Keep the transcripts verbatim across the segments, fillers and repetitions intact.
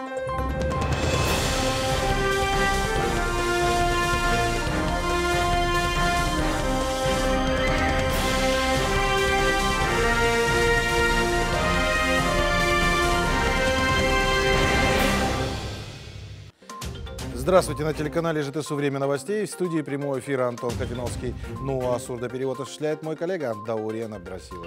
Здравствуйте, на телеканале ЖТСУ «Время новостей». В студии прямого эфира Антон Хатиновский. Ну а сурдоперевод осуществляет мой коллега Даурен Абдрасилов.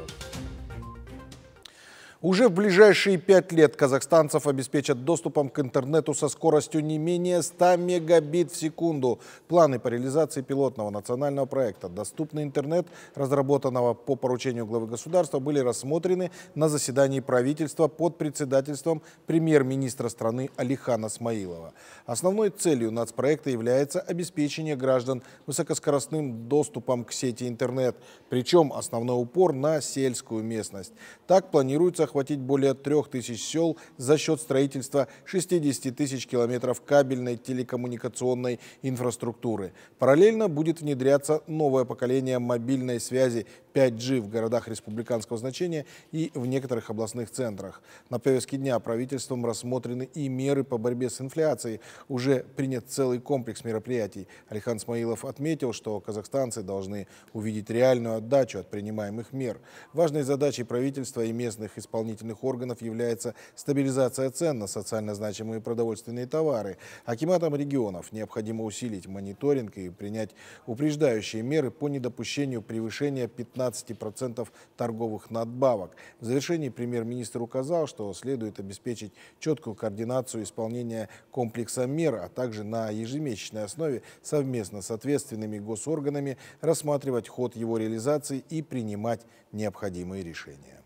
Уже в ближайшие пять лет казахстанцев обеспечат доступом к интернету со скоростью не менее ста мегабит в секунду. Планы по реализации пилотного национального проекта «Доступный интернет», разработанного по поручению главы государства, были рассмотрены на заседании правительства под председательством премьер-министра страны Алихана Смаилова. Основной целью нацпроекта является обеспечение граждан высокоскоростным доступом к сети интернет, причем основной упор на сельскую местность. Так планируется охватить более трех тысяч сел за счет строительства шестидесяти тысяч километров кабельной телекоммуникационной инфраструктуры. Параллельно будет внедряться новое поколение мобильной связи пять джи в городах республиканского значения и в некоторых областных центрах. На повестке дня правительством рассмотрены и меры по борьбе с инфляцией. Уже принят целый комплекс мероприятий. Алихан Смаилов отметил, что казахстанцы должны увидеть реальную отдачу от принимаемых мер. Важной задачей правительства и местных исполнительных органов является стабилизация цен на социально значимые продовольственные товары. Акиматам регионов необходимо усилить мониторинг и принять упреждающие меры по недопущению превышения пятнадцати процентов торговых надбавок. В завершении премьер-министр указал, что следует обеспечить четкую координацию исполнения комплекса мер, а также на ежемесячной основе совместно с ответственными госорганами рассматривать ход его реализации и принимать необходимые решения.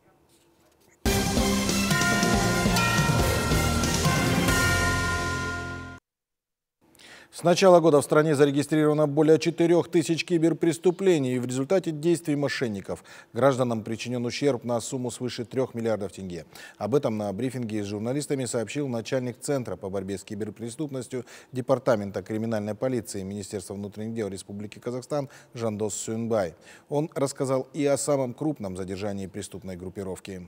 С начала года в стране зарегистрировано более четырёх тысяч киберпреступлений, и в результате действий мошенников гражданам причинен ущерб на сумму свыше трех миллиардов тенге. Об этом на брифинге с журналистами сообщил начальник Центра по борьбе с киберпреступностью Департамента криминальной полиции Министерства внутренних дел Республики Казахстан Жандос Сюнбай. Он рассказал и о самом крупном задержании преступной группировки.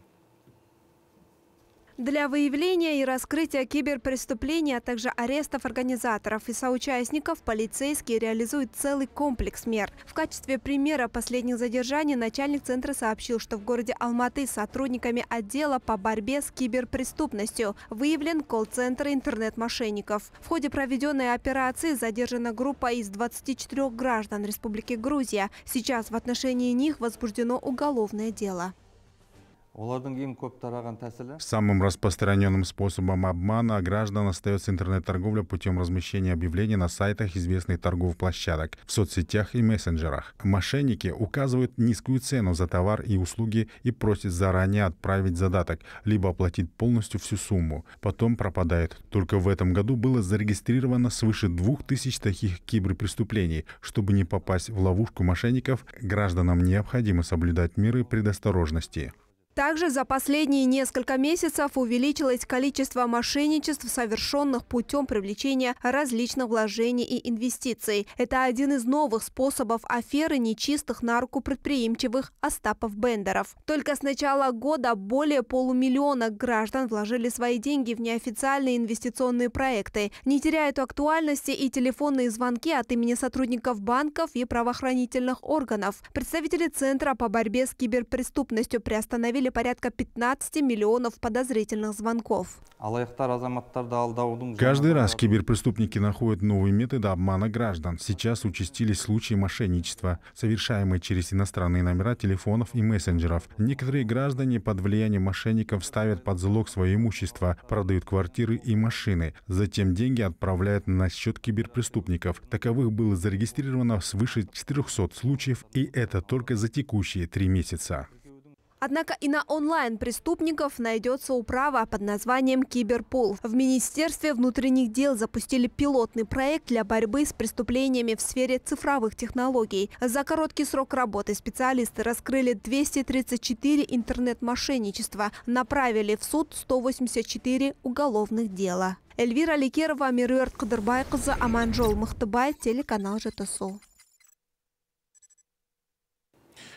Для выявления и раскрытия киберпреступлений, а также арестов организаторов и соучастников полицейские реализуют целый комплекс мер. В качестве примера последних задержаний начальник центра сообщил, что в городе Алматы сотрудниками отдела по борьбе с киберпреступностью выявлен колл-центр интернет-мошенников. В ходе проведенной операции задержана группа из двадцати четырёх граждан Республики Грузия. Сейчас в отношении них возбуждено уголовное дело. Самым распространенным способом обмана граждан остается интернет-торговля путем размещения объявлений на сайтах известных торговых площадок, в соцсетях и мессенджерах. Мошенники указывают низкую цену за товар и услуги и просят заранее отправить задаток, либо оплатить полностью всю сумму. Потом пропадают. Только в этом году было зарегистрировано свыше двух тысяч таких киберпреступлений. Чтобы не попасть в ловушку мошенников, гражданам необходимо соблюдать меры предосторожности. Также за последние несколько месяцев увеличилось количество мошенничеств, совершенных путем привлечения различных вложений и инвестиций. Это один из новых способов аферы нечистых на руку предприимчивых Остапов-Бендеров. Только с начала года более полумиллиона граждан вложили свои деньги в неофициальные инвестиционные проекты. Не теряют актуальности и телефонные звонки от имени сотрудников банков и правоохранительных органов. Представители Центра по борьбе с киберпреступностью приостановили порядка пятнадцати миллионов подозрительных звонков. Каждый раз киберпреступники находят новые методы обмана граждан. Сейчас участились случаи мошенничества, совершаемые через иностранные номера телефонов и мессенджеров. Некоторые граждане под влиянием мошенников ставят под залог свое имущество, продают квартиры и машины. Затем деньги отправляют на счет киберпреступников. Таковых было зарегистрировано свыше четырёхсот случаев, и это только за текущие три месяца. Однако и на онлайн-преступников найдется управа под названием «Киберпул». В Министерстве внутренних дел запустили пилотный проект для борьбы с преступлениями в сфере цифровых технологий. За короткий срок работы специалисты раскрыли двести тридцать четыре интернет-мошенничества, направили в суд сто восемьдесят четыре уголовных дела. Эльвира Ликерова, Меруерт Кудырбайкызы, Аманжол Мыхтыбай, телеканал ЖТСУ.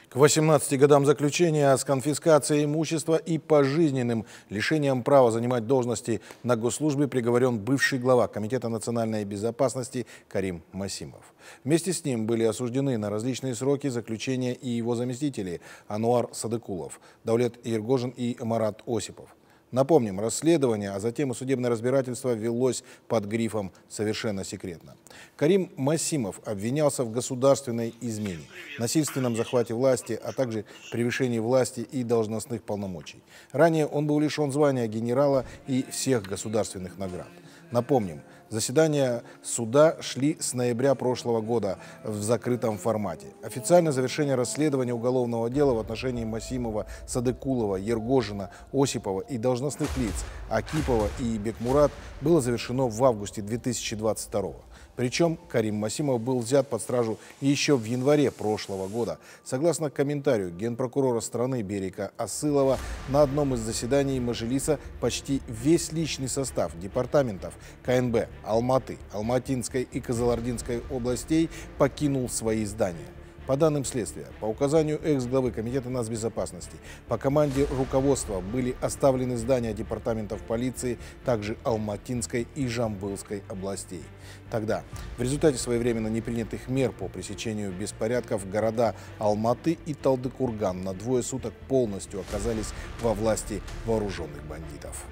К восемнадцати годам заключения с конфискацией имущества и пожизненным лишением права занимать должности на госслужбе приговорен бывший глава Комитета национальной безопасности Карим Масимов. Вместе с ним были осуждены на различные сроки заключения и его заместители Ануар Садыкулов, Даулет Ергожин и Марат Осипов. Напомним, расследование, а затем и судебное разбирательство велось под грифом «совершенно секретно». Карим Масимов обвинялся в государственной измене, насильственном захвате власти, а также превышении власти и должностных полномочий. Ранее он был лишен звания генерала и всех государственных наград. Напомним, заседания суда шли с ноября прошлого года в закрытом формате. Официальное завершение расследования уголовного дела в отношении Масимова, Садыкулова, Ергожина, Осипова и должностных лиц Акипова и Бекмурат было завершено в августе две тысячи двадцать второго. Причем Карим Масимов был взят под стражу еще в январе прошлого года. Согласно комментарию генпрокурора страны Берика Асылова, на одном из заседаний Мажилиса почти весь личный состав департаментов ка эн бэ Алматы, Алматинской и Кызылординской областей покинул свои здания. По данным следствия, по указанию экс-главы Комитета нацбезопасности, по команде руководства были оставлены здания департаментов полиции, также Алматинской и Жамбылской областей. Тогда, в результате своевременно непринятых мер по пресечению беспорядков, города Алматы и Талдыкурган на двое суток полностью оказались во власти вооруженных бандитов.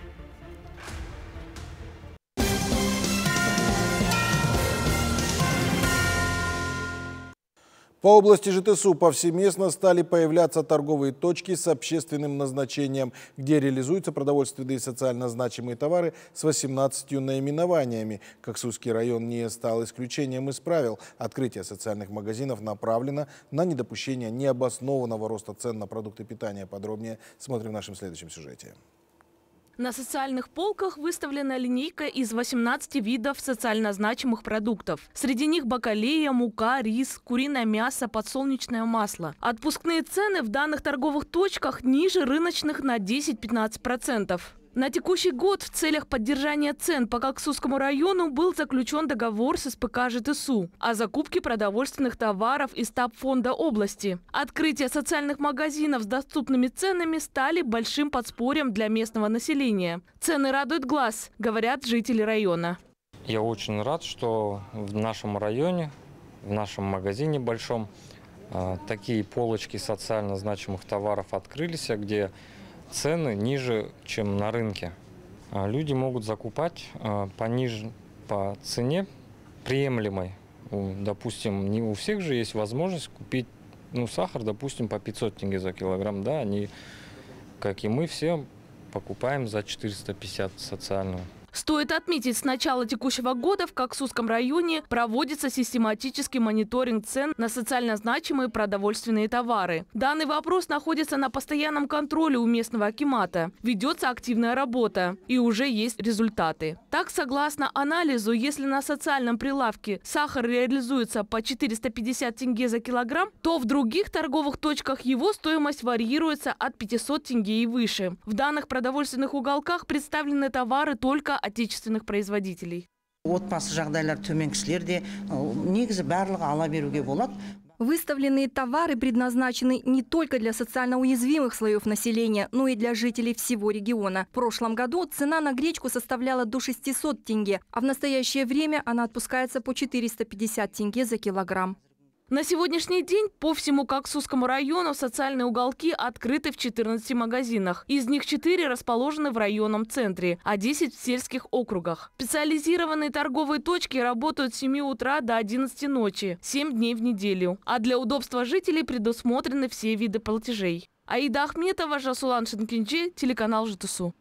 По области жэ тэ эс у повсеместно стали появляться торговые точки с общественным назначением, где реализуются продовольственные и социально значимые товары с восемнадцатью наименованиями. Коксусский район не стал исключением из правил. Открытие социальных магазинов направлено на недопущение необоснованного роста цен на продукты питания. Подробнее смотрим в нашем следующем сюжете. На социальных полках выставлена линейка из восемнадцати видов социально значимых продуктов. Среди них бакалея, мука, рис, куриное мясо, подсолнечное масло. Отпускные цены в данных торговых точках ниже рыночных на десять-пятнадцать процентов. На текущий год в целях поддержания цен по Коксусскому району был заключен договор с эс пэ ка жэ тэ эс у о закупке продовольственных товаров из стабфонда области. Открытие социальных магазинов с доступными ценами стали большим подспорьем для местного населения. Цены радуют глаз, говорят жители района. Я очень рад, что в нашем районе, в нашем магазине большом, такие полочки социально значимых товаров открылись, где цены ниже, чем на рынке. Люди могут закупать пониже по цене приемлемой. Допустим, не у всех же есть возможность купить ну, сахар, допустим, по пятьсот тенге за килограмм. Да, они, как и мы, все покупаем за четыреста пятьдесят социального. Стоит отметить, с начала текущего года в Коксусском районе проводится систематический мониторинг цен на социально значимые продовольственные товары. Данный вопрос находится на постоянном контроле у местного акимата. Ведется активная работа и уже есть результаты. Так, согласно анализу, если на социальном прилавке сахар реализуется по четыреста пятьдесят тенге за килограмм, то в других торговых точках его стоимость варьируется от пятисот тенге и выше. В данных продовольственных уголках представлены товары только отечественных производителей. Выставленные товары предназначены не только для социально уязвимых слоев населения, но и для жителей всего региона. В прошлом году цена на гречку составляла до шестисот тенге, а в настоящее время она отпускается по четыреста пятьдесят тенге за килограмм. На сегодняшний день по всему Коксусскому району социальные уголки открыты в четырнадцати магазинах. Из них четыре расположены в районном центре, а десять в сельских округах. Специализированные торговые точки работают с семи утра до одиннадцати ночи, семь дней в неделю. А для удобства жителей предусмотрены все виды платежей. Аида Ахметова, Жасулан Шинкинджи, телеканал жэ тэ эс у.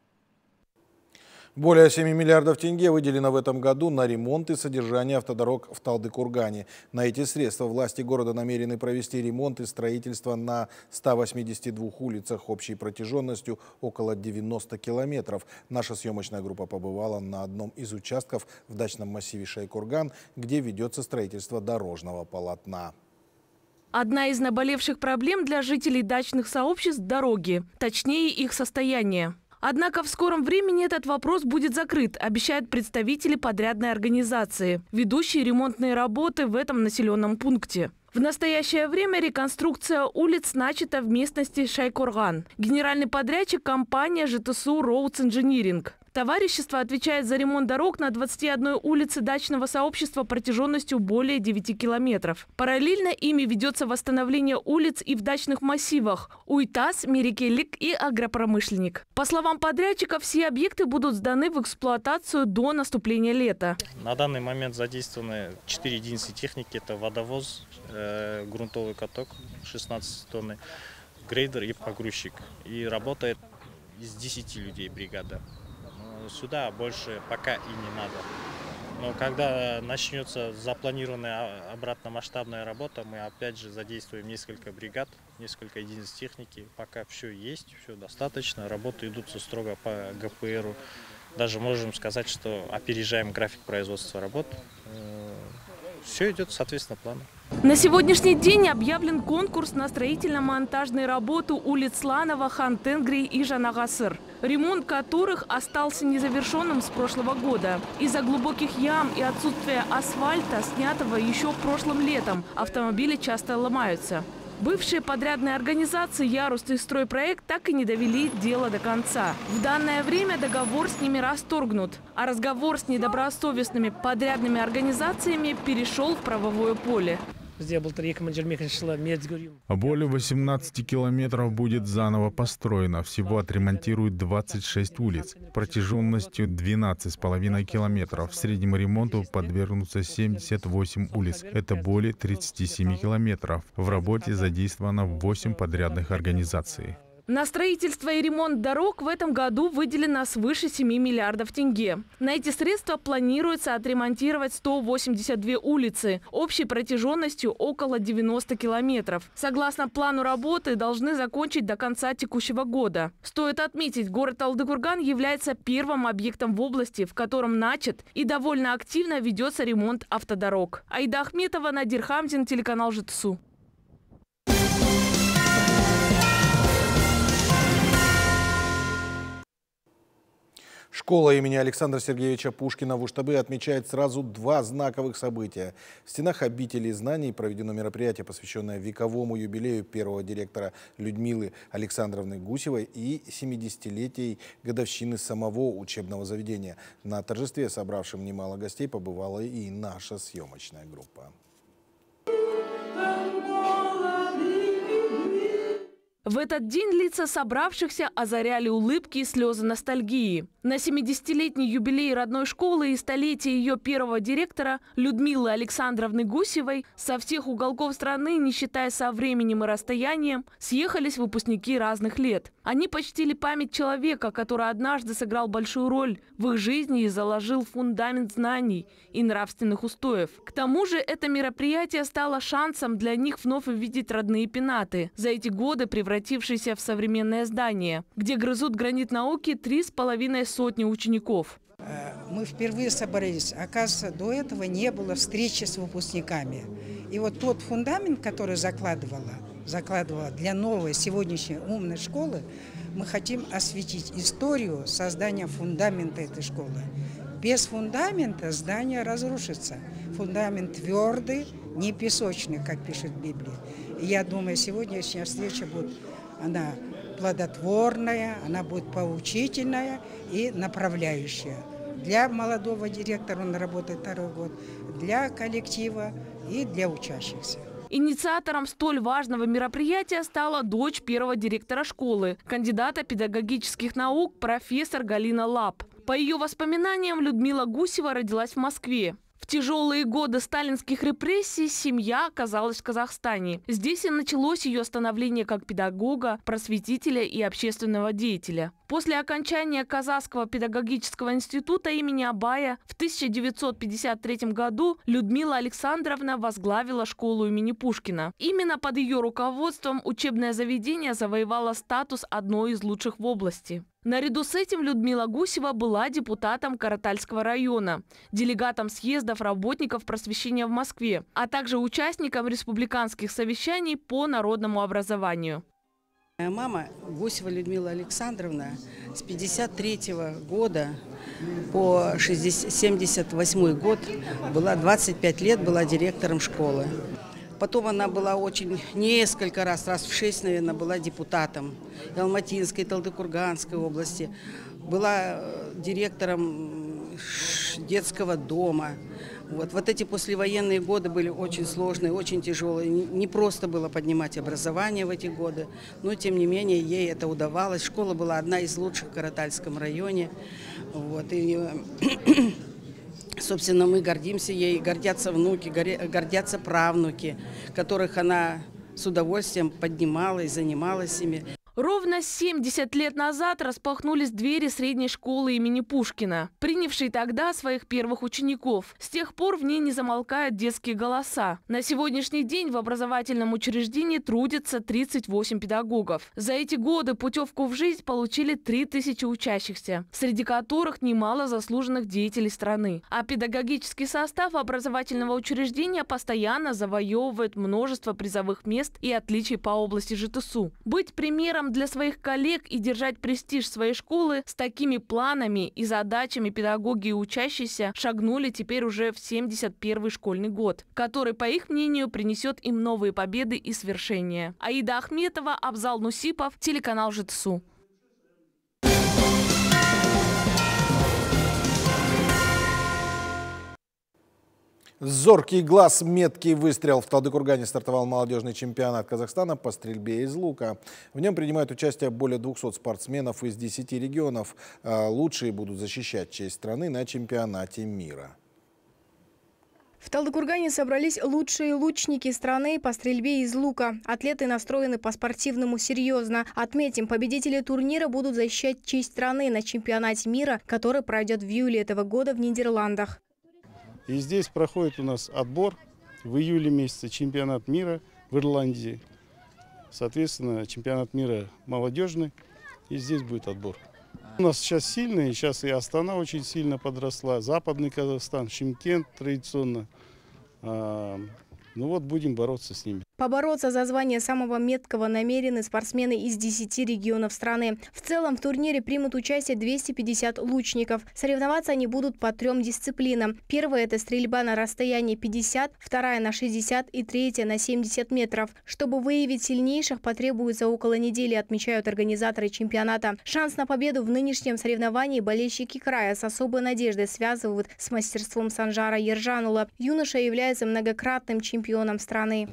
Более семи миллиардов тенге выделено в этом году на ремонт и содержание автодорог в Талдыкургане. На эти средства власти города намерены провести ремонт и строительство на ста восьмидесяти двух улицах общей протяженностью около девяноста километров. Наша съемочная группа побывала на одном из участков в дачном массиве Шайкурган, где ведется строительство дорожного полотна. Одна из наболевших проблем для жителей дачных сообществ – дороги, точнее их состояние. Однако в скором времени этот вопрос будет закрыт, обещают представители подрядной организации, ведущие ремонтные работы в этом населенном пункте. В настоящее время реконструкция улиц начата в местности Шайкорган. Генеральный подрядчик – компания ЖТСУ Roads Engineering. Товарищество отвечает за ремонт дорог на двадцати одной улице дачного сообщества протяженностью более девяти километров. Параллельно ими ведется восстановление улиц и в дачных массивах – Уйтас, Мерекелик и Агропромышленник. По словам подрядчика, все объекты будут сданы в эксплуатацию до наступления лета. На данный момент задействованы четыре единицы техники. Это водовоз, э, грунтовый каток шестнадцать тонн, грейдер и погрузчик. И работает из десяти людей бригада. Сюда больше пока и не надо. Но когда начнется запланированная обратно масштабная работа, мы опять же задействуем несколько бригад, несколько единиц техники. Пока все есть, все достаточно. Работы идут строго по ГПРу. Даже можем сказать, что опережаем график производства работ. Все идет соответственно плану. На сегодняшний день объявлен конкурс на строительно-монтажные работы улиц Ланова, Хан-Тенгри и Жанагасыр, ремонт которых остался незавершенным с прошлого года. Из-за глубоких ям и отсутствия асфальта, снятого еще прошлым летом, автомобили часто ломаются. Бывшие подрядные организации «Ярус» и «Стройпроект» так и не довели дело до конца. В данное время договор с ними расторгнут, а разговор с недобросовестными подрядными организациями перешел в правовое поле. Более восемнадцати километров будет заново построено. Всего отремонтируют двадцать шесть улиц протяженностью двенадцать с половиной километров. В среднем ремонту подвергнутся семьдесят восемь улиц. Это более тридцати семи километров. В работе задействовано восемь подрядных организаций. На строительство и ремонт дорог в этом году выделено свыше семи миллиардов тенге. На эти средства планируется отремонтировать сто восемьдесят две улицы общей протяженностью около девяноста километров. Согласно плану работы, должны закончить до конца текущего года. Стоит отметить, город Талдыкурган является первым объектом в области, в котором начат и довольно активно ведется ремонт автодорог. Аида Ахметова, Надир Хамзин, телеканал ЖТСУ. Школа имени Александра Сергеевича Пушкина в Уштабе отмечает сразу два знаковых события. В стенах обители знаний проведено мероприятие, посвященное вековому юбилею первого директора Людмилы Александровны Гусевой и семидесятилетней годовщины самого учебного заведения. На торжестве, собравшем немало гостей, побывала и наша съемочная группа. В этот день лица собравшихся озаряли улыбки и слезы ностальгии. На семидесятилетний юбилей родной школы и столетие ее первого директора Людмилы Александровны Гусевой со всех уголков страны, не считая со временем и расстоянием, съехались выпускники разных лет. Они почтили память человека, который однажды сыграл большую роль в их жизни и заложил фундамент знаний и нравственных устоев. К тому же это мероприятие стало шансом для них вновь увидеть родные пенаты, за эти годы превратившиеся в современное здание, где грызут гранит науки три с половиной сотни учеников. Мы впервые собрались. Оказывается, до этого не было встречи с выпускниками. И вот тот фундамент, который закладывала, закладывала для новой сегодняшней умной школы, мы хотим осветить историю создания фундамента этой школы. Без фундамента здание разрушится. Фундамент твердый, не песочный, как пишет Библия. И я думаю, сегодняшняя встреча будет, она плодотворная, она будет поучительная и направляющая. Для молодого директора, он работает второй год, для коллектива и для учащихся. Инициатором столь важного мероприятия стала дочь первого директора школы, кандидата педагогических наук, профессор Галина Лап. По ее воспоминаниям, Людмила Гусева родилась в Москве. В тяжелые годы сталинских репрессий семья оказалась в Казахстане. Здесь и началось ее становление как педагога, просветителя и общественного деятеля. После окончания Казахского педагогического института имени Абая в тысяча девятьсот пятьдесят третьем году Людмила Александровна возглавила школу имени Пушкина. Именно под ее руководством учебное заведение завоевало статус одной из лучших в области. Наряду с этим Людмила Гусева была депутатом Каратальского района, делегатом съездов работников просвещения в Москве, а также участником республиканских совещаний по народному образованию. Моя мама Гусева Людмила Александровна с пятьдесят третьего года по семьдесят восьмой год была двадцать пять лет была директором школы. Потом она была очень, несколько раз, раз в шесть, наверное, была депутатом Алматинской, Талдыкурганской области. Была директором детского дома. Вот, вот эти послевоенные годы были очень сложные, очень тяжелые. Не просто было поднимать образование в эти годы, но тем не менее ей это удавалось. Школа была одна из лучших в Каратальском районе. Вот, и, собственно, мы гордимся ей, гордятся внуки, гордятся правнуки, которых она с удовольствием поднимала и занималась ими. Ровно семьдесят лет назад распахнулись двери средней школы имени Пушкина, принявшей тогда своих первых учеников. С тех пор в ней не замолкают детские голоса. На сегодняшний день в образовательном учреждении трудятся тридцать восемь педагогов. За эти годы путевку в жизнь получили три тысячи учащихся, среди которых немало заслуженных деятелей страны. А педагогический состав образовательного учреждения постоянно завоевывает множество призовых мест и отличий по области ЖТСУ. Быть примером для своих коллег и держать престиж своей школы с такими планами и задачами педагоги и учащиеся шагнули теперь уже в семьдесят первый школьный год, который, по их мнению, принесет им новые победы и свершения. Аида Ахметова, Абзал Нусипов, телеканал ЖТСУ. Зоркий глаз, меткий выстрел. В Талдыкургане стартовал молодежный чемпионат Казахстана по стрельбе из лука. В нем принимают участие более двухсот спортсменов из десяти регионов. Лучшие будут защищать честь страны на чемпионате мира. В Талдыкургане собрались лучшие лучники страны по стрельбе из лука. Атлеты настроены по-спортивному серьезно. Отметим, победители турнира будут защищать честь страны на чемпионате мира, который пройдет в июле этого года в Нидерландах. И здесь проходит у нас отбор в июле месяце, чемпионат мира в Ирландии. Соответственно, чемпионат мира молодежный, и здесь будет отбор. У нас сейчас сильный, сейчас и Астана очень сильно подросла, Западный Казахстан, Шымкент традиционно. Ну вот, будем бороться с ними. Побороться за звание самого меткого намерены спортсмены из десяти регионов страны. В целом в турнире примут участие двести пятьдесят лучников. Соревноваться они будут по трем дисциплинам. Первая – это стрельба на расстоянии пятьдесят, вторая – на шестьдесят и третья – на семьдесят метров. Чтобы выявить сильнейших, потребуется около недели, отмечают организаторы чемпионата. Шанс на победу в нынешнем соревновании болельщики края с особой надеждой связывают с мастерством Санжара Ержанула. Юноша является многократным чемпионом страны.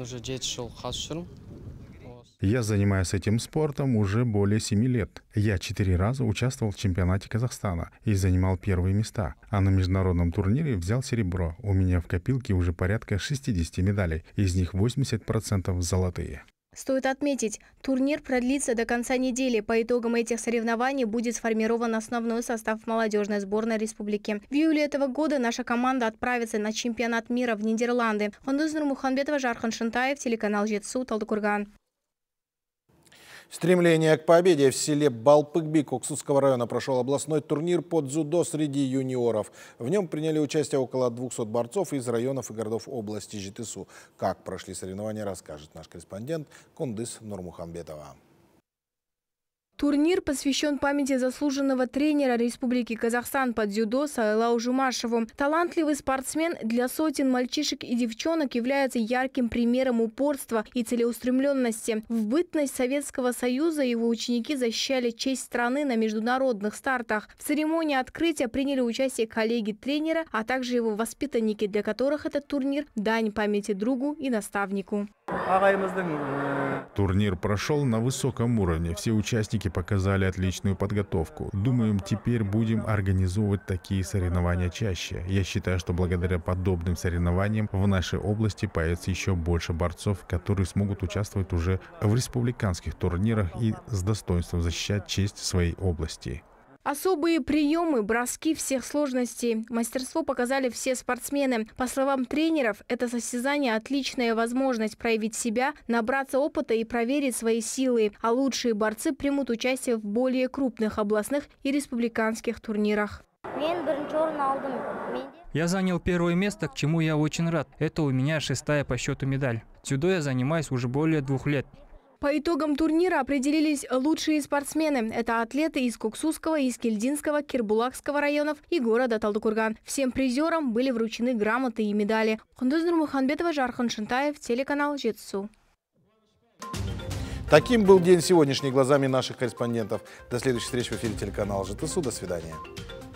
Я занимаюсь этим спортом уже более семи лет. Я четыре раза участвовал в чемпионате Казахстана и занимал первые места. А на международном турнире взял серебро. У меня в копилке уже порядка шестидесяти медалей. Из них восемьдесят процентов золотые. Стоит отметить, турнир продлится до конца недели. По итогам этих соревнований будет сформирован основной состав молодежной сборной республики. В июле этого года наша команда отправится на чемпионат мира в Нидерланды. Хондуз Нурмуханбетова, Жархан Шантаев, телеканал ЖТСУ, Талдыкурган. Стремление к победе. В селе Балпыкби Коксусского района прошел областной турнир по дзюдо среди юниоров. В нем приняли участие около двухсот борцов из районов и городов области ЖТСУ. Как прошли соревнования, расскажет наш корреспондент Кондыз Нурмуханбетова. Турнир посвящен памяти заслуженного тренера Республики Казахстан по дзюдо Сайлау Жумашеву. Талантливый спортсмен для сотен мальчишек и девчонок является ярким примером упорства и целеустремленности. В бытность Советского Союза его ученики защищали честь страны на международных стартах. В церемонии открытия приняли участие коллеги тренера, а также его воспитанники, для которых этот турнир – дань памяти другу и наставнику. Турнир прошел на высоком уровне. Все участники показали отличную подготовку. Думаем, теперь будем организовывать такие соревнования чаще. Я считаю, что благодаря подобным соревнованиям в нашей области появится еще больше борцов, которые смогут участвовать уже в республиканских турнирах и с достоинством защищать честь своей области. Особые приемы, броски всех сложностей. Мастерство показали все спортсмены. По словам тренеров, это состязание – отличная возможность проявить себя, набраться опыта и проверить свои силы. А лучшие борцы примут участие в более крупных областных и республиканских турнирах. Я занял первое место, к чему я очень рад. Это у меня шестая по счету медаль. Дзюдо я занимаюсь уже более двух лет. По итогам турнира определились лучшие спортсмены. Это атлеты из Куксусского, Искельдинского, Кирбулакского районов и города Талдыкурган. Всем призерам были вручены грамоты и медали. Кундуз Нурмуханбетова, Жархан Шентаев, телеканал Жетсу. Таким был день сегодняшний глазами наших корреспондентов. До следующей встречи в эфире телеканала ЖТСУ. До свидания.